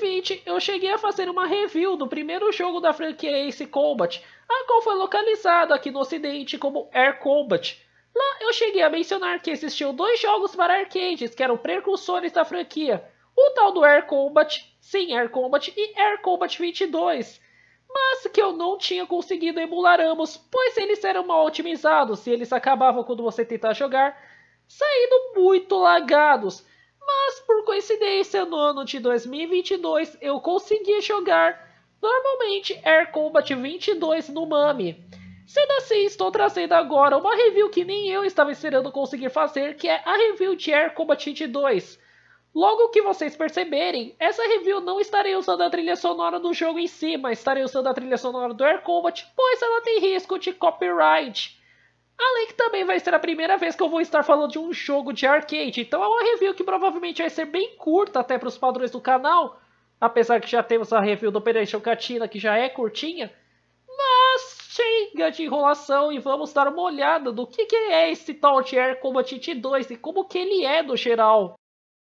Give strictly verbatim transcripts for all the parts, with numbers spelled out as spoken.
vinte eu cheguei a fazer uma review do primeiro jogo da franquia Ace Combat, a qual foi localizado aqui no ocidente como Air Combat. Lá eu cheguei a mencionar que existiam dois jogos para arcades que eram precursores da franquia, o tal do Air Combat, sim, Air Combat e Air Combat vinte e dois, mas que eu não tinha conseguido emular ambos, pois eles eram mal otimizados e eles acabavam quando você tentar jogar, saindo muito lagados. Mas por coincidência no ano de dois mil e vinte e dois eu consegui jogar normalmente Air Combat vinte e dois no Mami. Sendo assim, estou trazendo agora uma review que nem eu estava esperando conseguir fazer, que é a review de Air Combat vinte e dois. Logo que vocês perceberem, essa review não estarei usando a trilha sonora do jogo em si, mas estarei usando a trilha sonora do Air Combat, pois ela tem risco de copyright. Além que também vai ser a primeira vez que eu vou estar falando de um jogo de arcade, então é uma review que provavelmente vai ser bem curta até para os padrões do canal, apesar que já temos a review do Operation Katina que já é curtinha, mas chega de enrolação e vamos dar uma olhada do que, que é esse tal de Air Combat vinte e dois e como que ele é no geral.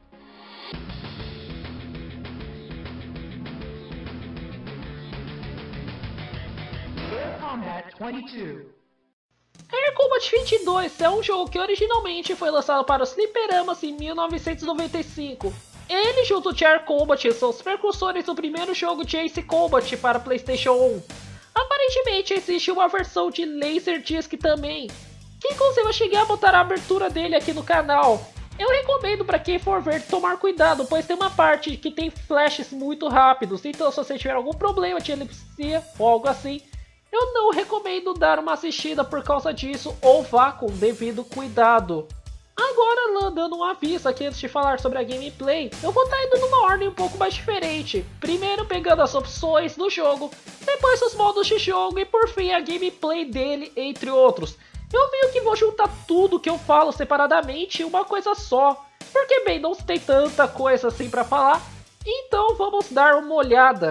Air Combat vinte e dois. Air Combat vinte e dois é um jogo que originalmente foi lançado para os fliperamas em mil novecentos e noventa e cinco. Ele junto de Air Combat são os precursores do primeiro jogo de Ace Combat para PlayStation um. Aparentemente existe uma versão de Laserdisc também, que inclusive eu cheguei a botar a abertura dele aqui no canal. Eu recomendo para quem for ver tomar cuidado, pois tem uma parte que tem flashes muito rápidos, então se você tiver algum problema de epilepsia ou algo assim, eu não recomendo dar uma assistida por causa disso ou vá com devido cuidado. Agora, dando um aviso aqui antes de falar sobre a gameplay, eu vou estar indo numa ordem um pouco mais diferente. Primeiro pegando as opções do jogo, depois os modos de jogo e por fim a gameplay dele, entre outros. Eu meio que vou juntar tudo que eu falo separadamente em uma coisa só, porque bem, não tem tanta coisa assim pra falar, então vamos dar uma olhada.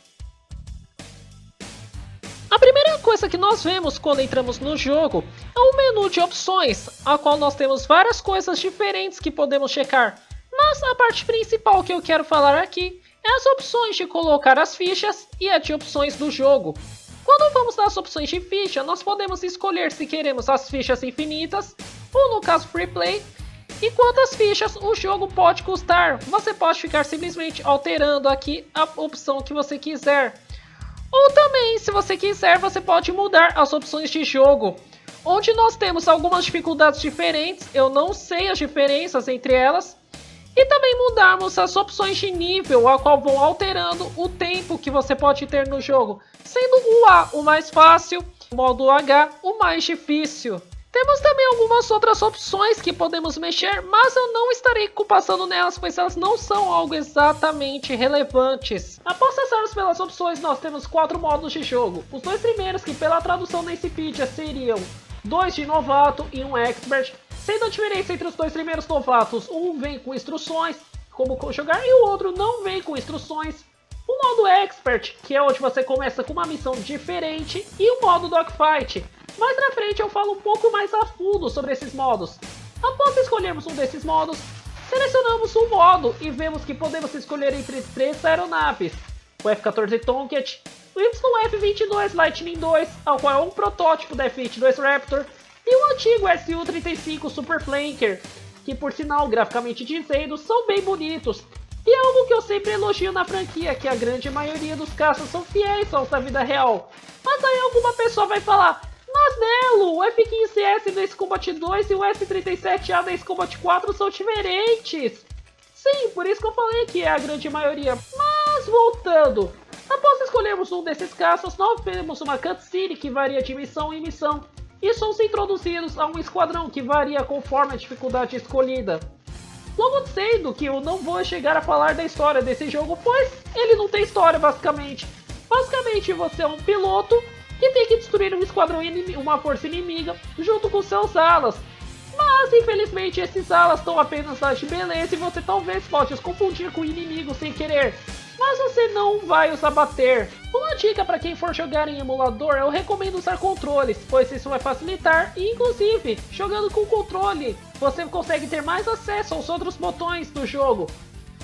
A primeira coisa que nós vemos quando entramos no jogo é um menu de opções, a qual nós temos várias coisas diferentes que podemos checar. Mas a parte principal que eu quero falar aqui é as opções de colocar as fichas e a de opções do jogo. Quando vamos nas opções de ficha, nós podemos escolher se queremos as fichas infinitas, ou no caso free play, e quantas fichas o jogo pode custar. Você pode ficar simplesmente alterando aqui a opção que você quiser. Ou também, se você quiser, você pode mudar as opções de jogo, onde nós temos algumas dificuldades diferentes, eu não sei as diferenças entre elas, e também mudarmos as opções de nível, a qual vão alterando o tempo que você pode ter no jogo, sendo o A o mais fácil, o modo H o mais difícil. Temos também algumas outras opções que podemos mexer, mas eu não estarei passando nelas, pois elas não são algo exatamente relevantes. Após passarmos pelas opções, nós temos quatro modos de jogo. Os dois primeiros, que pela tradução na Wikipedia seriam dois de novato e um expert, sendo a diferença entre os dois primeiros novatos, um vem com instruções, como jogar, e o outro não vem com instruções. O modo expert, que é onde você começa com uma missão diferente, e o modo dogfight. Mais pra frente eu falo um pouco mais a fundo sobre esses modos. Após escolhermos um desses modos, selecionamos um modo e vemos que podemos escolher entre três aeronaves. O F quatorze Tomcat, o Y F vinte e dois Lightning dois, ao qual é um protótipo da F vinte e dois Raptor, e o antigo S U trinta e cinco Super Flanker, que por sinal, graficamente dizendo, são bem bonitos. E é algo que eu sempre elogio na franquia, que a grande maioria dos caças são fiéis aos da vida real. Mas aí alguma pessoa vai falar: mas Nelo, o F quinze S da Ace Combat dois e o S trinta e sete A da Ace Combat quatro são diferentes. Sim, por isso que eu falei que é a grande maioria. Mas voltando, após escolhermos um desses caças, nós temos uma cutscene que varia de missão em missão. E somos introduzidos a um esquadrão que varia conforme a dificuldade escolhida. Logo sendo que eu não vou chegar a falar da história desse jogo, pois ele não tem história basicamente. Basicamente você é um piloto que tem que destruir um esquadrão inimigo, uma força inimiga, junto com seus alas. Mas infelizmente esses alas estão apenas lá de beleza e você talvez pode os confundir com o inimigo sem querer. Mas você não vai os abater. Uma dica para quem for jogar em emulador, eu recomendo usar controles, pois isso vai facilitar e inclusive, jogando com controle, você consegue ter mais acesso aos outros botões do jogo.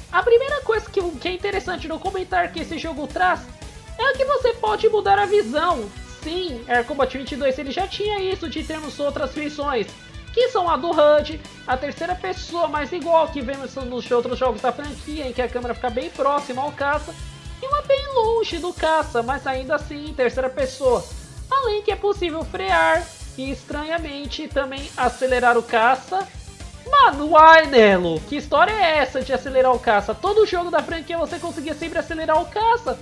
A primeira coisa que, que é interessante no comentário que esse jogo traz é que você pode mudar a visão. Sim, Air Combat vinte e dois ele já tinha isso de termos outras visões, que são a do H U D, a terceira pessoa, mas igual que vemos nos outros jogos da franquia, em que a câmera fica bem próxima ao caça, e uma bem longe do caça, mas ainda assim em terceira pessoa. Além que é possível frear e, estranhamente, também acelerar o caça. Mano, uai, Nelo, que história é essa de acelerar o caça? Todo jogo da franquia você conseguia sempre acelerar o caça.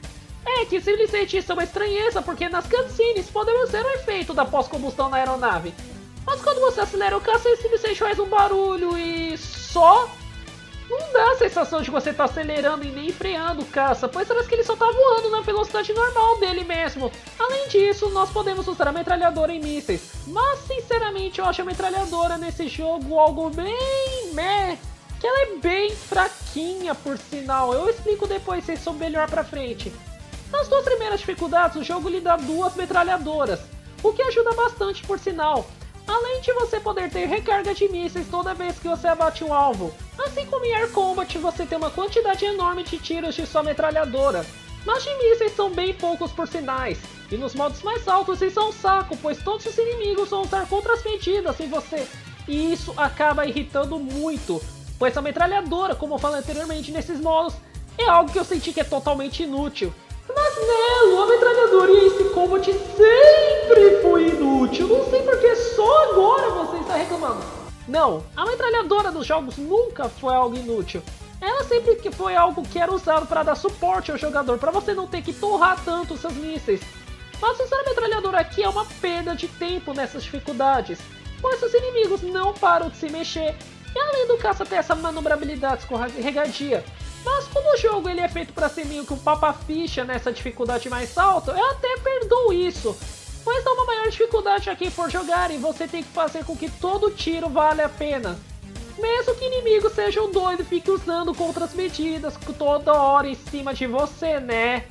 É que simplesmente isso é uma estranheza, porque nas cutscenes podemos ver o efeito da pós-combustão na aeronave. Mas quando você acelera o caça, ele simplesmente faz um barulho e só... Não dá a sensação de que você está acelerando e nem freando o caça, pois parece que ele só está voando na velocidade normal dele mesmo. Além disso, nós podemos usar a metralhadora em mísseis. Mas, sinceramente, eu acho a metralhadora nesse jogo algo bem... meh. Que ela é bem fraquinha, por sinal. Eu explico depois se isso é melhor pra frente. Nas duas primeiras dificuldades, o jogo lhe dá duas metralhadoras, o que ajuda bastante, por sinal. Além de você poder ter recarga de mísseis toda vez que você abate um alvo. Assim como em Air Combat, você tem uma quantidade enorme de tiros de sua metralhadora. Mas de mísseis são bem poucos por sinais. E nos modos mais altos isso é um saco, pois todos os inimigos vão usar contras-medidas em você. E isso acaba irritando muito, pois a metralhadora, como eu falei anteriormente nesses modos, é algo que eu senti que é totalmente inútil. Mas Nelo, a metralhadora em Ace Combat sempre foi inútil. Não sei porque só agora você está reclamando. Não, a metralhadora dos jogos nunca foi algo inútil. Ela sempre que foi algo que era usado para dar suporte ao jogador, para você não ter que torrar tanto os seus mísseis. Mas usar a metralhadora aqui é uma perda de tempo nessas dificuldades, pois os inimigos não param de se mexer. E além do caça ter essa manobrabilidade escorregadia. Mas como o jogo ele é feito para ser meio que um papa-ficha nessa dificuldade mais alta, eu até perdoo isso. Pois dá uma maior dificuldade a quem for jogar e você tem que fazer com que todo tiro vale a pena. Mesmo que inimigos sejam doidos e fiquem usando contras-medidas toda hora em cima de você, né?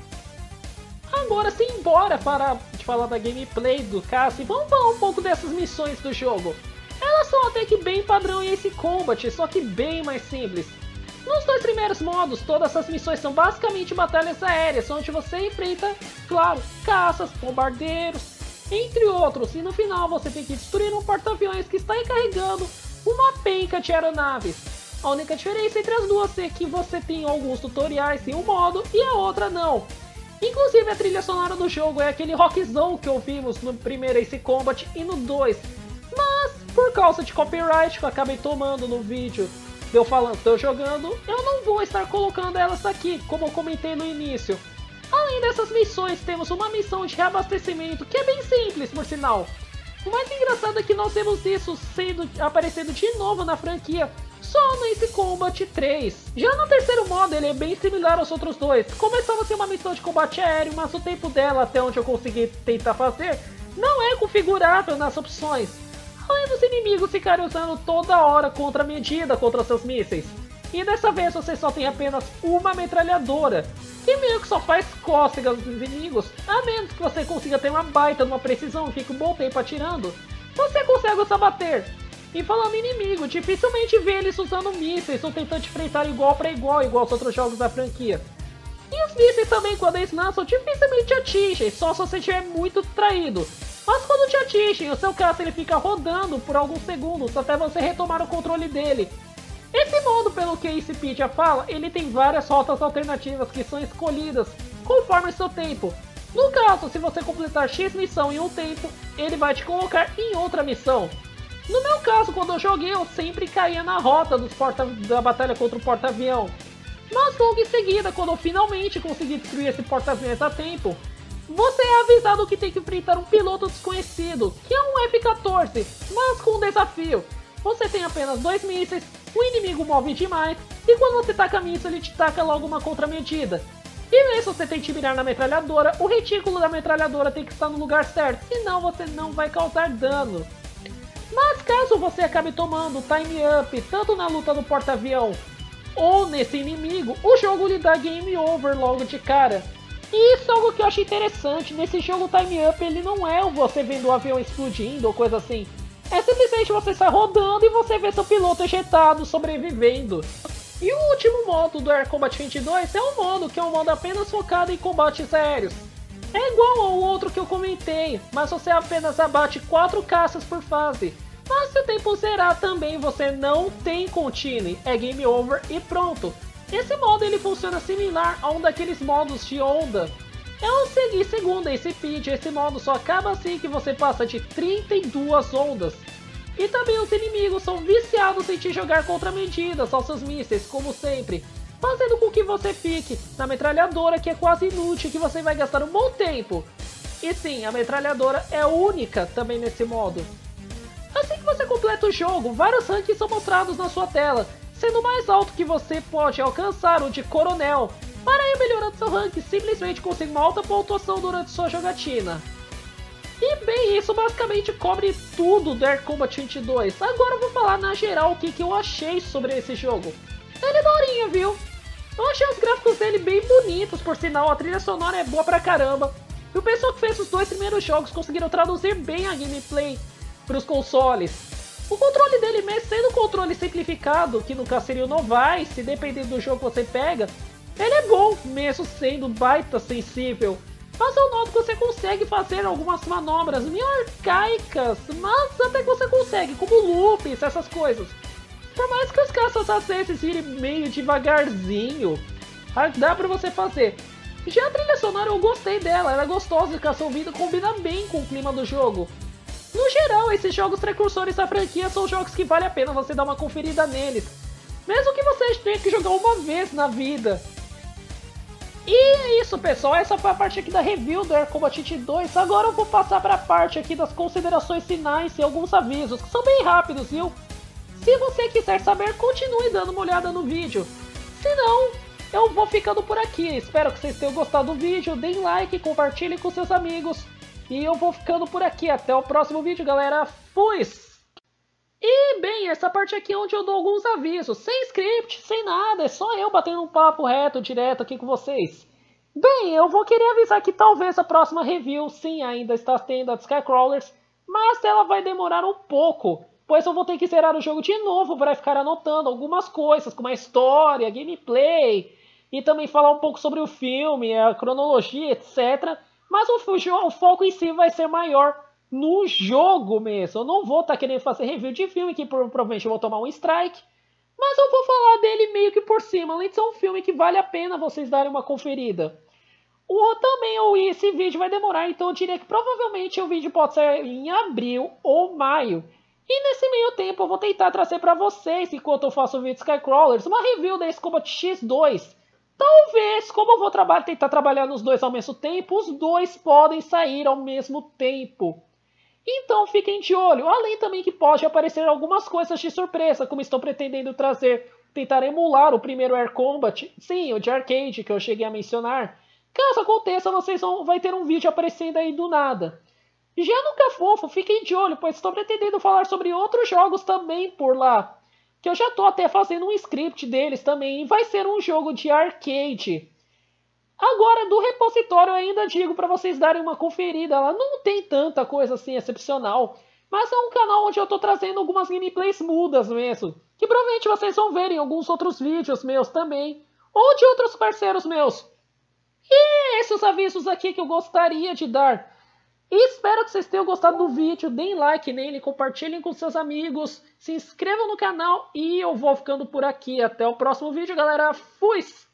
Agora sim, bora para de falar da gameplay do caça e vamos falar um pouco dessas missões do jogo. Elas são até que bem padrão em Ace Combat, só que bem mais simples. Nos dois primeiros modos, todas essas missões são basicamente batalhas aéreas, onde você enfrenta, claro, caças, bombardeiros, entre outros. E no final você tem que destruir um porta-aviões que está encarregando uma penca de aeronaves. A única diferença entre as duas é que você tem alguns tutoriais em um modo e a outra não. Inclusive a trilha sonora do jogo é aquele rockzão que ouvimos no primeiro Ace Combat e no dois. Mas, por causa de copyright que eu acabei tomando no vídeo, eu falando, estou jogando, eu não vou estar colocando elas aqui, como eu comentei no início. Além dessas missões, temos uma missão de reabastecimento, que é bem simples, por sinal. O mais engraçado é que nós temos isso sendo, aparecendo de novo na franquia, só no Ace Combat três. Já no terceiro modo, ele é bem similar aos outros dois. Começava a ser uma missão de combate aéreo, mas o tempo dela, até onde eu consegui tentar fazer, não é configurável nas opções. Além dos inimigos ficarem usando toda hora contra-medida contra seus mísseis. E dessa vez você só tem apenas uma metralhadora, que meio que só faz cócegas dos inimigos, a menos que você consiga ter uma baita numa precisão e fique um bom tempo atirando, você consegue os abater. E falando em inimigo, dificilmente vê eles usando mísseis ou tentando enfrentar igual para igual, igual aos outros jogos da franquia. E os mísseis também, quando eles lançam, dificilmente atingem, só se você estiver muito distraído. Mas quando te atingem, o seu caça ele fica rodando por alguns segundos até você retomar o controle dele. Esse modo, pelo que a Acepedia fala, ele tem várias rotas alternativas que são escolhidas conforme o seu tempo. No caso, se você completar X missão em um tempo, ele vai te colocar em outra missão. No meu caso, quando eu joguei, eu sempre caía na rota dos porta da batalha contra o porta-avião. Mas logo em seguida, quando eu finalmente consegui destruir esse porta-aviões a tempo, você é avisado que tem que enfrentar um piloto desconhecido, que é um F quatorze, mas com um desafio. Você tem apenas dois mísseis, o inimigo move demais, e quando você taca míssil, ele te taca logo uma contramedida. E mesmo você tem que mirar na metralhadora, o retículo da metralhadora tem que estar no lugar certo, senão você não vai causar dano. Mas caso você acabe tomando time up, tanto na luta do porta-avião ou nesse inimigo, o jogo lhe dá game over logo de cara. E isso é algo que eu acho interessante, nesse jogo time up ele não é você vendo o avião explodindo ou coisa assim. É simplesmente você estar rodando e você vê seu piloto ejetado, sobrevivendo. E o último modo do Air Combat vinte e dois é um modo que é um modo apenas focado em combates aéreos. É igual ao outro que eu comentei, mas você apenas abate quatro caças por fase. Mas se o tempo zerar também você não tem continue, é game over e pronto. Esse modo ele funciona similar a um daqueles modos de onda. É o seguinte, segundo esse pitch, esse modo só acaba assim que você passa de trinta e duas ondas. E também os inimigos são viciados em te jogar contramedidas aos seus mísseis, como sempre, fazendo com que você fique na metralhadora, que é quase inútil, que você vai gastar um bom tempo. E sim, a metralhadora é única também nesse modo. Assim que você completa o jogo, vários rankings são mostrados na sua tela, sendo o mais alto que você pode alcançar o de coronel. Para ir melhorando seu ranking, simplesmente consiga uma alta pontuação durante sua jogatina. E bem, isso basicamente cobre tudo do Air Combat vinte e dois. Agora eu vou falar na geral o que, que eu achei sobre esse jogo. Ele é daorinha, viu? Eu achei os gráficos dele bem bonitos, por sinal, a trilha sonora é boa pra caramba. E o pessoal que fez os dois primeiros jogos conseguiram traduzir bem a gameplay para os consoles. O controle dele, mesmo sendo um controle simplificado, que no caso seria o Novice, dependendo do jogo que você pega, ele é bom, mesmo sendo baita sensível. Mas eu noto que você consegue fazer algumas manobras meio arcaicas, mas até que você consegue, como loops, essas coisas. Por mais que os caças às vezes virem meio devagarzinho, dá pra você fazer. Já a trilha sonora eu gostei dela, ela é gostosa de caça ouvido, combina bem com o clima do jogo. No geral, esses jogos precursores da franquia são jogos que vale a pena você dar uma conferida neles, mesmo que você tenha que jogar uma vez na vida. E é isso, pessoal, essa foi a parte aqui da review do Air Combat vinte e dois. Agora eu vou passar para a parte aqui das considerações finais e alguns avisos, que são bem rápidos, viu? Se você quiser saber, continue dando uma olhada no vídeo. Se não, eu vou ficando por aqui. Espero que vocês tenham gostado do vídeo, deem like, compartilhem com seus amigos. E eu vou ficando por aqui. Até o próximo vídeo, galera. Fui! E bem, essa parte aqui é onde eu dou alguns avisos, sem script, sem nada, é só eu batendo um papo reto, direto aqui com vocês. Bem, eu vou querer avisar que talvez a próxima review, sim, ainda está tendo a Skycrawlers, mas ela vai demorar um pouco, pois eu vou ter que zerar o jogo de novo para ficar anotando algumas coisas, como a história, gameplay, e também falar um pouco sobre o filme, a cronologia, etcétera. Mas o, o foco em si vai ser maior no jogo mesmo. Eu não vou estar tá querendo fazer review de filme, que provavelmente eu vou tomar um strike. Mas eu vou falar dele meio que por cima, além de ser um filme que vale a pena vocês darem uma conferida. O, também o, esse vídeo vai demorar, então eu diria que provavelmente o vídeo pode ser em abril ou maio. E nesse meio tempo eu vou tentar trazer para vocês, enquanto eu faço o vídeo Skycrawlers, uma review da Ace Combat X dois. Talvez, como eu vou traba- tentar trabalhar nos dois ao mesmo tempo, os dois podem sair ao mesmo tempo. Então fiquem de olho, além também que pode aparecer algumas coisas de surpresa, como estou pretendendo trazer, tentar emular o primeiro Air Combat, sim, o de arcade que eu cheguei a mencionar. Caso aconteça, vocês vão vai ter um vídeo aparecendo aí do nada. Já no Cafofo, fiquem de olho, pois estou pretendendo falar sobre outros jogos também por lá, que eu já estou até fazendo um script deles também, e vai ser um jogo de arcade. Agora, do repositório, eu ainda digo para vocês darem uma conferida. Ela não tem tanta coisa assim excepcional, mas é um canal onde eu estou trazendo algumas gameplays mudas mesmo, que provavelmente vocês vão ver em alguns outros vídeos meus também, ou de outros parceiros meus. E esses avisos aqui que eu gostaria de dar. E espero que vocês tenham gostado do vídeo, deem like nele, compartilhem com seus amigos, se inscrevam no canal e eu vou ficando por aqui. Até o próximo vídeo, galera. Fui!